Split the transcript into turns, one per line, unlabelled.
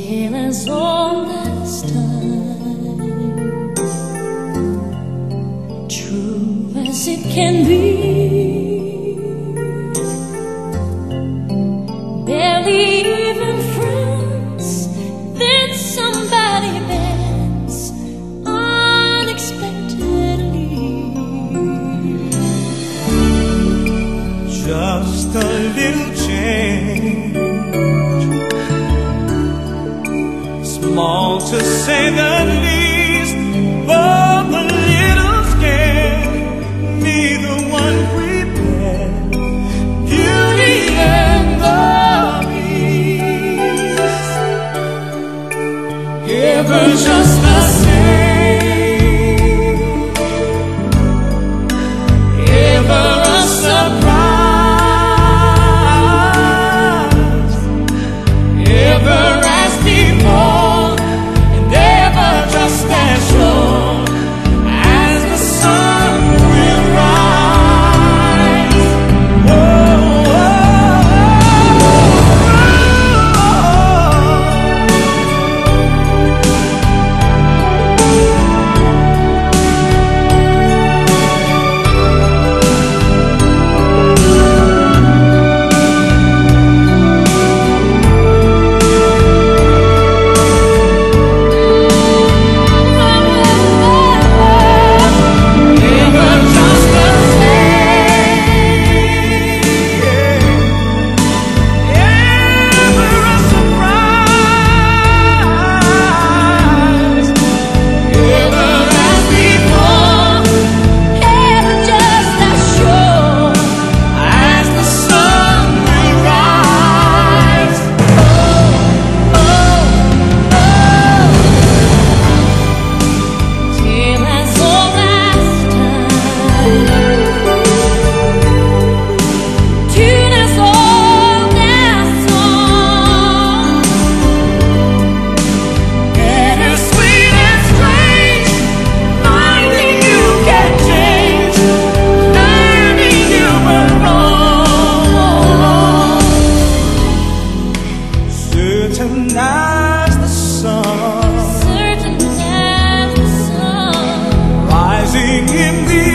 tale as old as time, true as it can be. Barely even friends, then somebody bends unexpectedly.
Just a little change, small to say the least, but a little scared. Neither one prepared. Beauty and the Beast, ever just the same, ever a surprise, ever as before, and ever just as sure as the sun will rise. Certain as the sun,
Certain as the sun,
rising in the